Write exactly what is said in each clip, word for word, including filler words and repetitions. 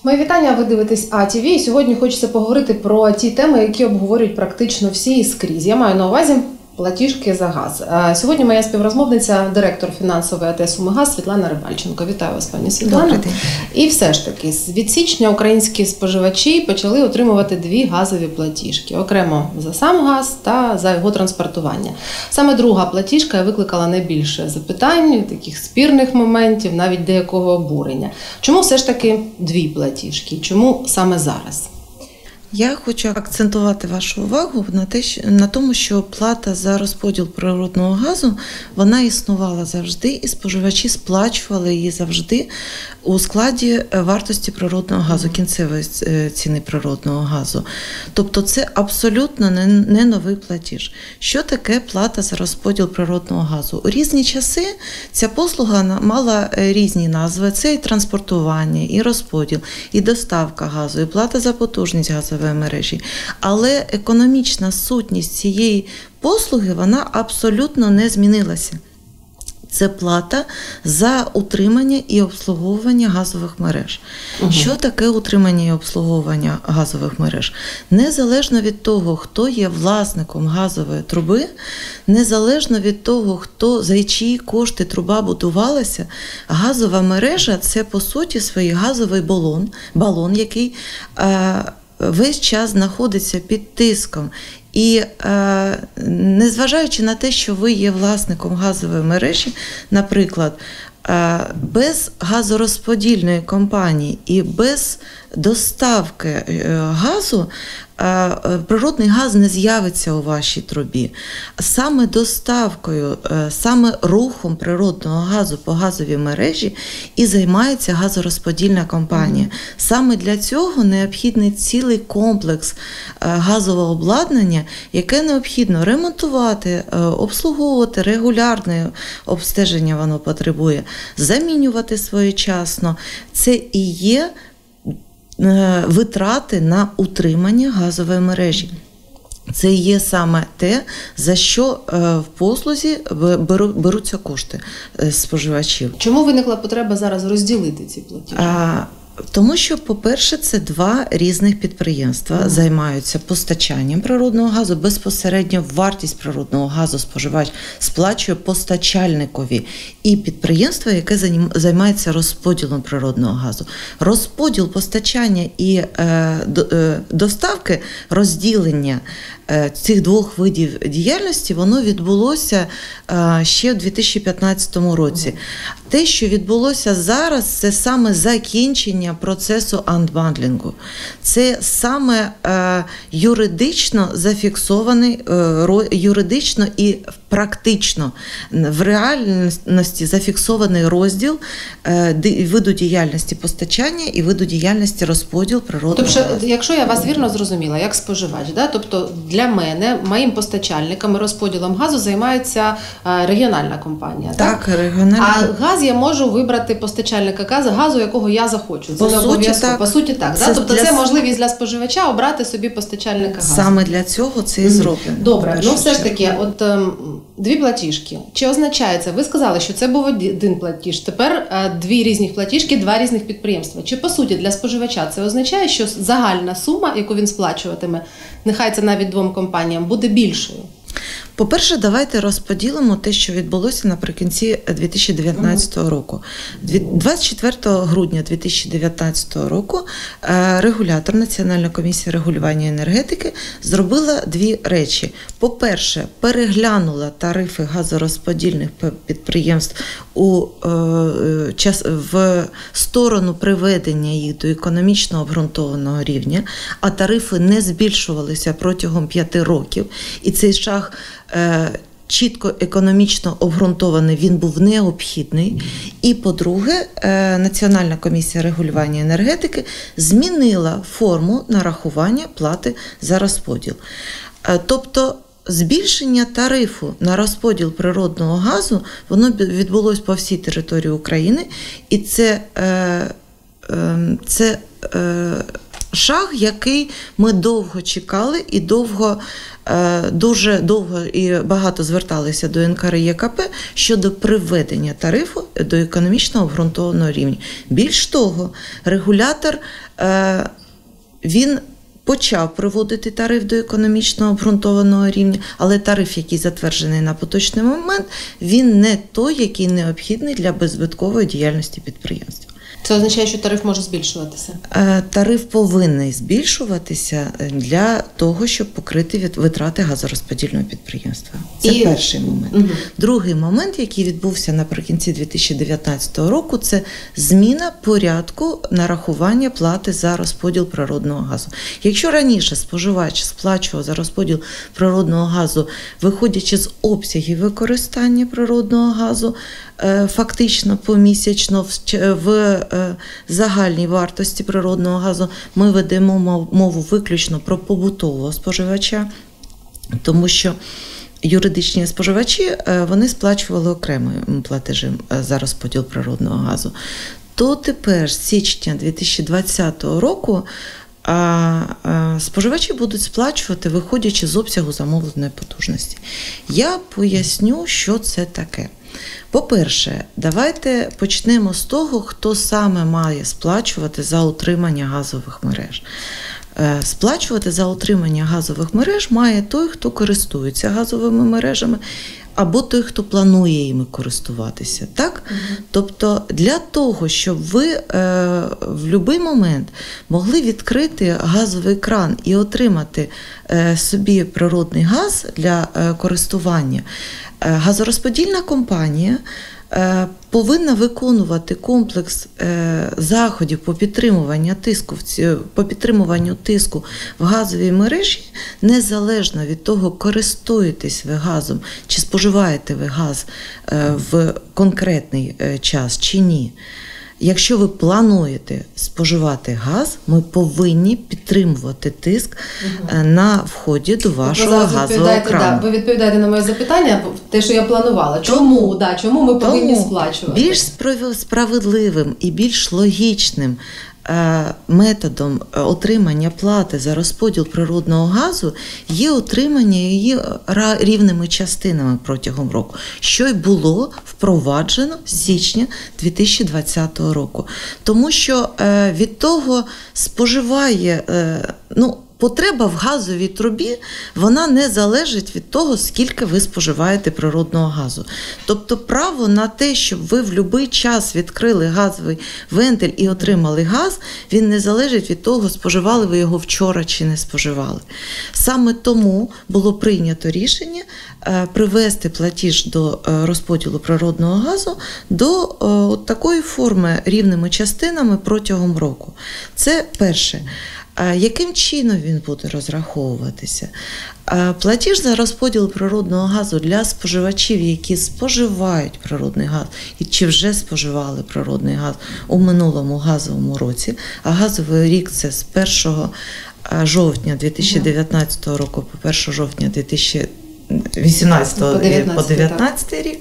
Мої вітання, ви дивитесь А Ті Ві, і сьогодні хочеться поговорити про ті теми, які обговорюють практично всі і скрізь. Я маю на увазі платіжки за газ. Сьогодні моя співрозмовниця, директор фінансової АТ «Сумигаз» Світлана Рибальченко. Вітаю вас, пані Світлана. І все ж таки, від січня українські споживачі почали отримувати дві газові платіжки. Окремо за сам газ та за його транспортування. Саме друга платіжка викликала найбільше запитань, таких спірних моментів, навіть деякого обурення. Чому все ж таки дві платіжки? Чому саме зараз? Я хочу акцентувати вашу увагу на те, на тому, що плата за розподіл природного газу, вона існувала завжди, і споживачі сплачували її завжди у складі вартості природного газу, кінцевої ціни природного газу. Тобто це абсолютно не новий платіж. Що таке плата за розподіл природного газу? У різні часи ця послуга мала різні назви. Це і транспортування, і розподіл, і доставка газу, і плата за потужність газу мережі. Але економічна сутність цієї послуги, вона абсолютно не змінилася. Це плата за утримання і обслуговування газових мереж. Угу. Що таке утримання і обслуговування газових мереж? Незалежно від того, хто є власником газової труби, незалежно від того, хто, за чиї кошти труба будувалася, газова мережа – це, по суті, свій газовий балон, балон, який е, весь час знаходиться під тиском. І е, незважаючи на те, що ви є власником газової мережі, наприклад, е, без газорозподільної компанії і без доставки е, газу, е, природний газ не з'явиться у вашій трубі. Саме доставкою, е, саме рухом природного газу по газовій мережі і займається газорозподільна компанія. Mm-hmm. Саме для цього необхідний цілий комплекс е, газового обладнання, яке необхідно ремонтувати, обслуговувати, регулярне обстеження воно потребує, замінювати своєчасно. Це і є витрати на утримання газової мережі. Це і є саме те, за що в послузі беруться кошти споживачів. Чому виникла потреба зараз розділити ці платіжки? Тому що, по-перше, це два різних підприємства mm. займаються постачанням природного газу. Безпосередньо вартість природного газу споживач сплачує постачальникові. І підприємство, яке займається розподілом природного газу. Розподіл, постачання і е, доставки, розділення е, цих двох видів діяльності, воно відбулося е, ще в дві тисячі п'ятнадцятому році. Mm. Те, що відбулося зараз, це саме закінчення процесу анбандлінгу. Це саме е, юридично зафіксований, е, юридично і практично в реальності зафіксований розділ е, виду діяльності постачання і виду діяльності розподіл природного тобто, газу. Якщо я вас вірно зрозуміла, як споживач, да? Тобто для мене, моїм постачальникам і розподілом газу займається е, регіональна компанія. Так, так регіональна. А газ я можу вибрати постачальника газу, газу, якого я захочу. По суті, так. По суті, так. Це да? Тобто для... це можливість для споживача обрати собі постачальника газу. Саме для цього це і зроблено. Добре, ну все ж таки, от ем, дві платіжки. Чи означає це? Ви сказали, що це був один платіж. Тепер е, дві різні платіжки, два різних підприємства. Чи по суті для споживача це означає, що загальна сума, яку він сплачуватиме, нехай це навіть двом компаніям, буде більшою? По-перше, давайте розподілимо те, що відбулося наприкінці дві тисячі дев'ятнадцятого року. двадцять четвертого грудня дві тисячі дев'ятнадцятого року регулятор Національна комісія регулювання енергетики зробила дві речі. По-перше, переглянула тарифи газорозподільних підприємств у, е, час, в сторону приведення їх до економічно обґрунтованого рівня, а тарифи не збільшувалися протягом п'яти років. І цей шаг е, чітко економічно обґрунтований, він був необхідний. І, по-друге, Національна комісія регулювання енергетики змінила форму нарахування плати за розподіл. Тобто, збільшення тарифу на розподіл природного газу, воно відбулось по всій території України, і це, це шаг, який ми довго чекали і довго, дуже довго і багато зверталися до ен ка ер і є ка пе щодо приведення тарифу до економічно обґрунтованого рівня. Більш того, регулятор, він почав приводити тариф до економічно обґрунтованого рівня, але тариф, який затверджений на поточний момент, він не той, який необхідний для беззбиткової діяльності підприємства. Це означає, що тариф може збільшуватися? Тариф повинен збільшуватися для того, щоб покрити витрати газорозподільного підприємства. Це І... перший момент. Угу. Другий момент, який відбувся наприкінці дві тисячі дев'ятнадцятого року, це зміна порядку нарахування плати за розподіл природного газу. Якщо раніше споживач сплачував за розподіл природного газу, виходячи з обсягів використання природного газу, фактично помісячно в загальній вартості природного газу, ми ведемо мову виключно про побутового споживача, тому що юридичні споживачі, вони сплачували окремі платежі за розподіл природного газу. То тепер, з січня дві тисячі двадцятого року, споживачі будуть сплачувати, виходячи з обсягу замовленої потужності. Я поясню, що це таке. По-перше, давайте почнемо з того, хто саме має сплачувати за утримання газових мереж. Сплачувати за утримання газових мереж має той, хто користується газовими мережами, або той, хто планує їми користуватися. Так? Угу. Тобто для того, щоб ви е, в будь-який момент могли відкрити газовий кран і отримати е, собі природний газ для е, користування, е, газорозподільна компанія е, повинна виконувати комплекс е, заходів по підтримуванню тиску, по підтримуванню тиску в газовій мережі, незалежно від того, користуєтесь ви газом, чи споживаєте ви газ е, в конкретний е, час чи ні. Якщо ви плануєте споживати газ, ми повинні підтримувати тиск угу. на вході до вашого газового крану. Да, ви відповідаєте на моє запитання, те, що я планувала. Чому, тому, да, чому ми повинні тому сплачувати? Більш справедливим і більш логічним методом отримання плати за розподіл природного газу є отримання її рівними частинами протягом року, що й було впроваджено з січня дві тисячі двадцятого року. Тому що від того споживає, ну, потреба в газовій трубі, вона не залежить від того, скільки ви споживаєте природного газу. Тобто право на те, щоб ви в будь-який час відкрили газовий вентиль і отримали газ, він не залежить від того, споживали ви його вчора чи не споживали. Саме тому було прийнято рішення привести платіж до розподілу природного газу до от такої форми рівними частинами протягом року. Це перше. Яким чином він буде розраховуватися? Платіж за розподіл природного газу для споживачів, які споживають природний газ і чи вже споживали природний газ у минулому газовому році, а газовий рік це з першого жовтня дві тисячі дев'ятнадцятого року по першого жовтня дві тисячі вісімнадцятого по дев'ятнадцятий рік,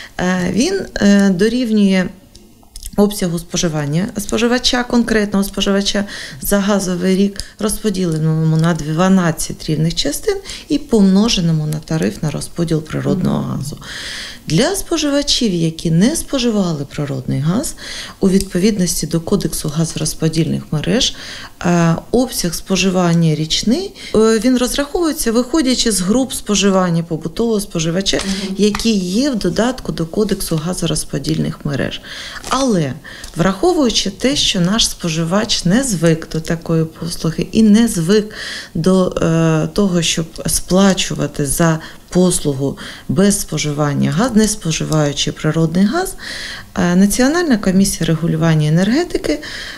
він дорівнює обсягу споживання споживача, конкретного споживача за газовий рік, розподіленому на дванадцять рівних частин і помноженому на тариф на розподіл природного газу. Для споживачів, які не споживали природний газ, у відповідності до Кодексу газорозподільних мереж, обсяг споживання річний, він розраховується, виходячи з груп споживання побутового споживача, угу. які є в додатку до Кодексу газорозподільних мереж. Але, враховуючи те, що наш споживач не звик до такої послуги і не звик до е, того, щоб сплачувати за послугу без споживання газу, не споживаючи природний газ, Національна комісія регулювання енергетики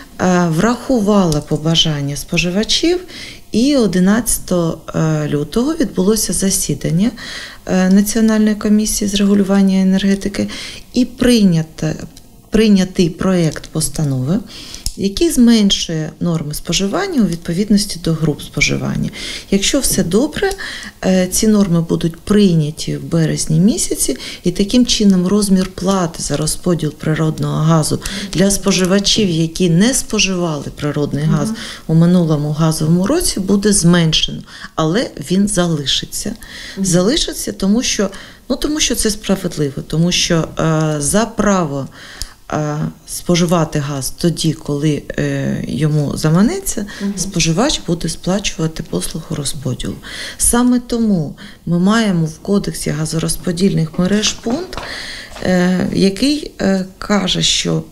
врахувала побажання споживачів, і одинадцятого лютого відбулося засідання Національної комісії з регулювання енергетики і прийнято, прийнятий проєкт постанови, який зменшує норми споживання у відповідності до груп споживання. Якщо все добре, ці норми будуть прийняті в березні місяці, і таким чином розмір плати за розподіл природного газу для споживачів, які не споживали природний газ mm-hmm. у минулому газовому році, буде зменшено, але він залишиться. Mm-hmm. Залишиться, тому що, ну, тому що це справедливо, тому що е, за право споживати газ тоді, коли е, йому заманеться, угу. споживач буде сплачувати послугу розподілу. Саме тому ми маємо в Кодексі газорозподільних мереж пункт, е, який е, каже, що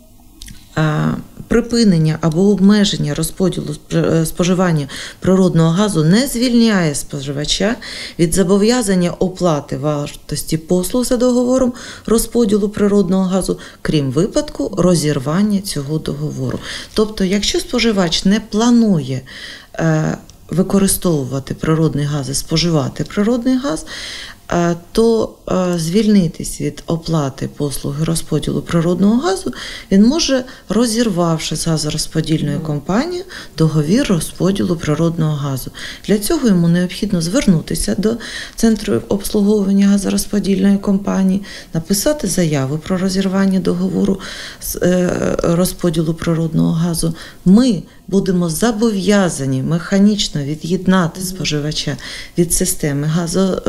е, припинення або обмеження розподілу споживання природного газу не звільняє споживача від зобов'язання оплати вартості послуг за договором розподілу природного газу, крім випадку розірвання цього договору. Тобто, якщо споживач не планує е, використовувати природний газ і споживати природний газ, то звільнитись від оплати послуги розподілу природного газу він може, розірвавши з газорозподільною компанією договір розподілу природного газу. Для цього йому необхідно звернутися до Центру обслуговування газорозподільної компанії, написати заяву про розірвання договору з розподілу природного газу. Ми будемо зобов'язані механічно від'єднати споживача від системи газо,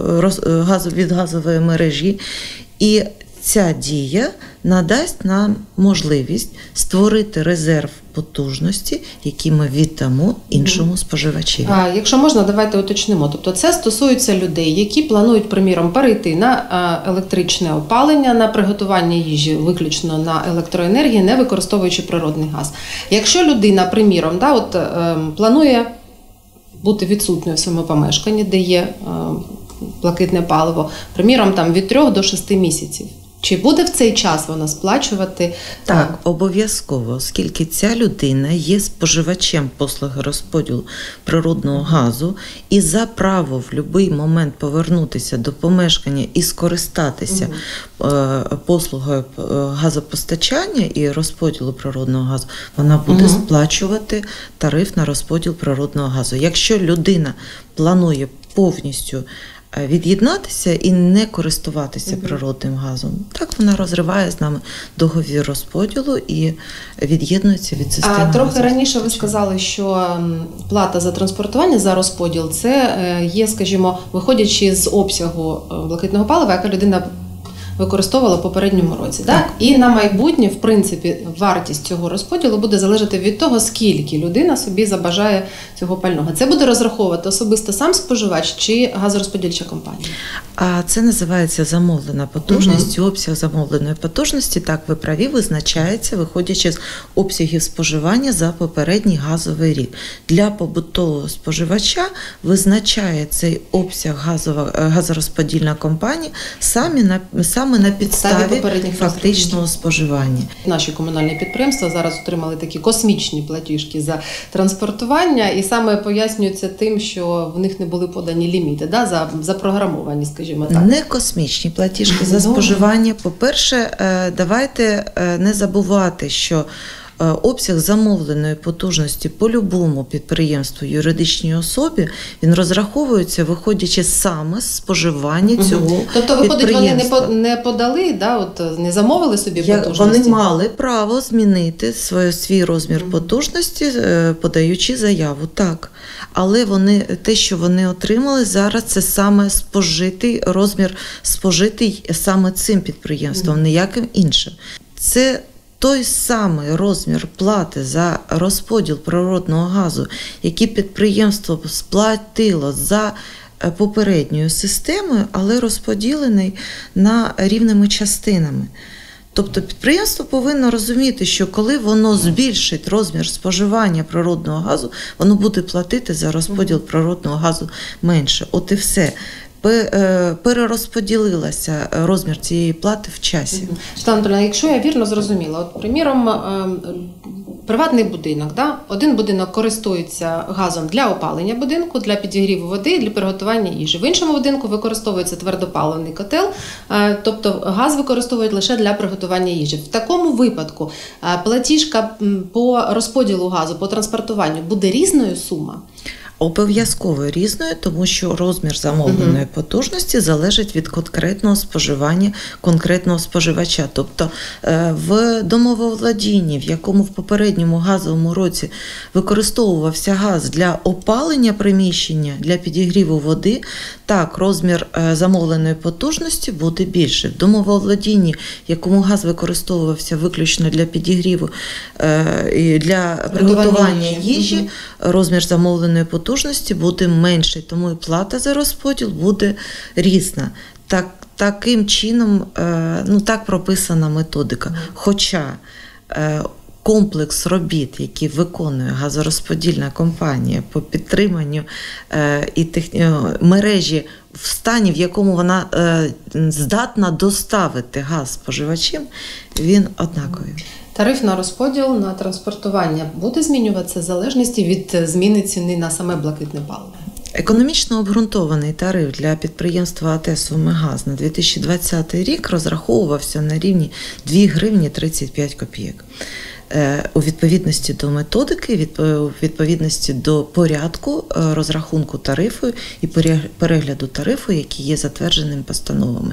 газу, від газової мережі, і ця дія надасть нам можливість створити резерв потужності, які ми віддамо іншому споживачеві. А якщо можна, давайте уточнимо. Тобто це стосується людей, які планують, приміром, перейти на електричне опалення, на приготування їжі виключно на електроенергії, не використовуючи природний газ. Якщо людина, приміром, да, от, е, планує бути відсутньою в своєму помешканні, де є е, блакитне паливо, приміром, там, від трьох до шести місяців, чи буде в цей час вона сплачувати? Так, обов'язково, оскільки ця людина є споживачем послуги розподілу природного газу і за право в будь-який момент повернутися до помешкання і скористатися угу. послугою газопостачання і розподілу природного газу, вона буде угу. сплачувати тариф на розподіл природного газу. Якщо людина планує повністю від'єднатися і не користуватися uh-huh. природним газом, так вона розриває з нами договір розподілу і від'єднується від системи. А трохи раніше ви сказали, що плата за транспортування, за розподіл, це є, скажімо, виходячи з обсягу блакитного палива, яка людина використовувала в попередньому році. Так? Так? І на майбутнє, в принципі, вартість цього розподілу буде залежати від того, скільки людина собі забажає цього пального. Це буде розраховувати особисто сам споживач чи газорозподільча компанія? А це називається замовлена потужність. Угу. Обсяг замовленої потужності, так, ви праві, визначається, виходячи з обсягів споживання за попередній газовий рік. Для побутового споживача визначає цей обсяг газова, газорозподільна компанія самі на, саме на підставі фактичного споживання. Наші комунальні підприємства зараз отримали такі космічні платіжки за транспортування, і саме пояснюється тим, що в них не були подані ліміти, да, за, запрограмовані, скажімо так. Не космічні платіжки за споживання. По-перше, давайте не забувати, що обсяг замовленої потужності по любому підприємству, юридичній особі, він розраховується, виходячи саме з споживання угу. цього Тобто, виходить, вони не, не подали, да, от, не замовили собі Я, потужності? Вони мали право змінити свій, свій розмір угу. потужності, подаючи заяву, так. Але вони, те, що вони отримали зараз, це саме спожитий розмір, спожитий саме цим підприємством, угу. ніяким іншим. Це той самий розмір плати за розподіл природного газу, який підприємство сплатило за попередньою системою, але розподілений на рівними частинами. Тобто підприємство повинно розуміти, що коли воно збільшить розмір споживання природного газу, воно буде платити за розподіл природного газу менше. От і все. Перерозподілилася розмір цієї плати в часі. Світлана Анатоліївна, якщо я вірно зрозуміла, от, приміром, приватний будинок. Да? Один будинок користується газом для опалення будинку, для підігріву води, для приготування їжі. В іншому будинку використовується твердопаливний котел, тобто газ використовують лише для приготування їжі. В такому випадку платіжка по розподілу газу, по транспортуванню буде різною сума? Обов'язково різною, тому що розмір замовленої uh-huh. потужності залежить від конкретного споживання конкретного споживача. Тобто в домоволодінні, в якому в попередньому газовому році використовувався газ для опалення приміщення, для підігріву води, так, розмір замовленої потужності буде більше. В домоволодінні, в якому газ використовувався виключно для підігріву і для приготування їжі, uh-huh. розмір замовленої потужності потужності буде менший, тому і плата за розподіл буде різна. Так, таким чином, ну так прописана методика. Хоча комплекс робіт, які виконує газорозподільна компанія по підтриманню і техні... мережі в стані, в якому вона здатна доставити газ споживачам, він однаковий. Тариф на розподіл, на транспортування буде змінюватися в залежності від зміни ціни на саме блакитне паливо? Економічно обґрунтований тариф для підприємства АТ «Сумигаз» на дві тисячі двадцятий рік розраховувався на рівні дві гривні тридцять п'ять копійок. У відповідності до методики, у відповідності до порядку розрахунку тарифу і перегляду тарифу, які є затвердженими постановами.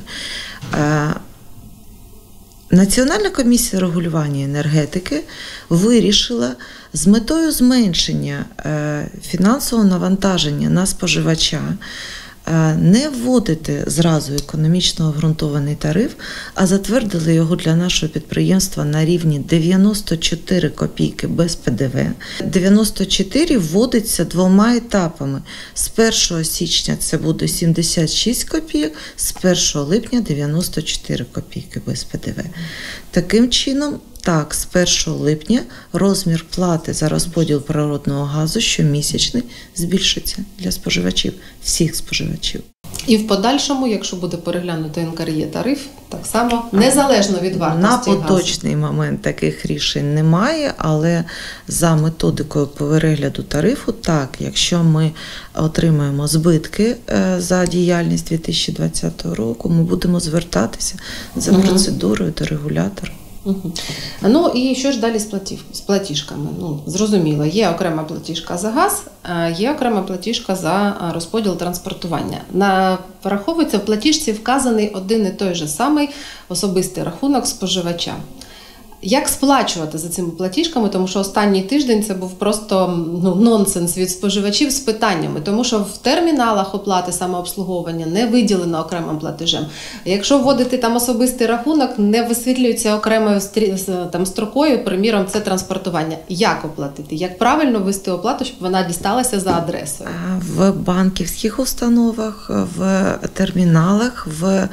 Національна комісія регулювання енергетики вирішила з метою зменшення фінансового навантаження на споживача не вводити зразу економічно обґрунтований тариф, а затвердили його для нашого підприємства на рівні дев'яносто чотири копійки без Пе Де Ве. дев'яносто чотири вводиться двома етапами. З першого січня це буде сімдесят шість копійок, з першого липня дев'яносто чотири копійки без Пе Де Ве. Таким чином, так, з першого липня розмір плати за розподіл природного газу щомісячний збільшиться для споживачів, всіх споживачів. І в подальшому, якщо буде переглянути Ен Ка Р Є тариф, так само, незалежно від вартості газу? На поточний момент таких рішень немає, але за методикою по перегляду тарифу, так, якщо ми отримаємо збитки за діяльність дві тисячі двадцятого року, ми будемо звертатися за процедурою до регулятора. Угу. Ну і що ж далі з, платіж, з платіжками? Ну, зрозуміло, є окрема платіжка за газ, є окрема платіжка за розподіл транспортування. На, враховується в платіжці вказаний один і той же самий особистий рахунок споживача. Як сплачувати за цими платіжками, тому що останній тиждень це був просто ну, нонсенс від споживачів з питаннями, тому що в терміналах оплати самообслуговування не виділено окремим платежем. Якщо вводити там особистий рахунок, не висвітлюється окремою там, строкою, приміром, це транспортування. Як оплатити? Як правильно ввести оплату, щоб вона дісталася за адресою? В банківських установах, в терміналах, в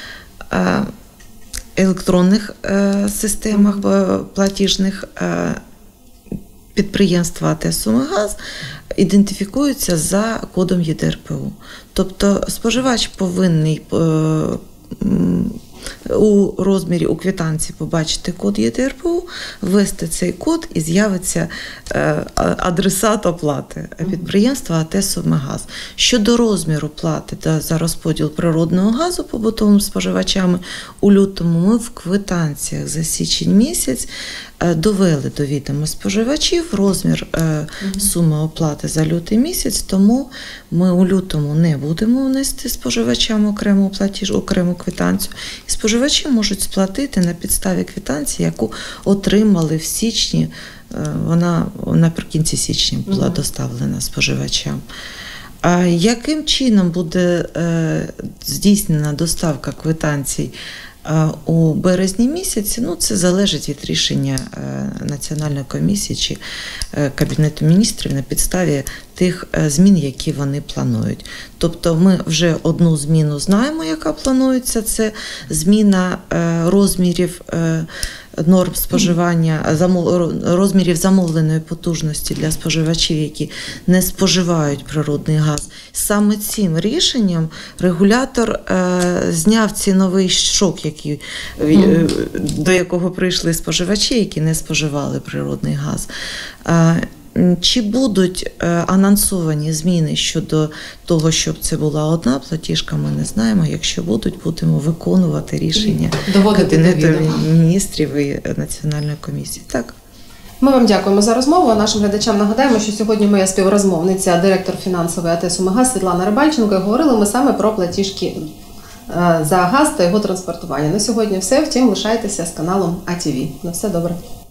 електронних е, системах платіжних е, підприємства АТ «Сумигаз» ідентифікуються за кодом Є Де Ер Пе У. Тобто споживач повинний е, у розмірі у квитанції побачити код Є Де Ер Пе У, ввести цей код і з'явиться адресат оплати підприємства АТ «Сумигаз». Щодо розміру плати за розподіл природного газу побутовими споживачами, у лютому ми в квитанціях за січень місяць довели до відома споживачів розмір суми оплати за лютий місяць, тому ми у лютому не будемо внести споживачам окрему платіж, окрему квитанцію. І споживачі можуть сплатити на підставі квитанції, яку отримали в січні, вона наприкінці січня була доставлена споживачам. А яким чином буде здійснена доставка квитанцій у березні місяці, ну, це залежить від рішення Національної комісії чи Кабінету міністрів на підставі тих змін, які вони планують. Тобто ми вже одну зміну знаємо, яка планується, це зміна розмірів норм споживання, замов- розмірів замовленої потужності для споживачів, які не споживають природний газ. Саме цим рішенням регулятор е, зняв ціновий шок, який, е, до якого прийшли споживачі, які не споживали природний газ. Е, Чи будуть е, анонсовані зміни щодо того, щоб це була одна платіжка, ми не знаємо. Якщо будуть, будемо виконувати рішення Доводити до Кабінету відома. міністрів і Національної комісії. Так. Ми вам дякуємо за розмову. А нашим глядачам нагадаємо, що сьогодні моя співрозмовниця, директор фінансової АТ «Сумигаз» Світлана Рибальченко. Говорили ми саме про платіжки е, за газ та його транспортування. На сьогодні все. Втім, лишайтеся з каналом АТВ. На все добре.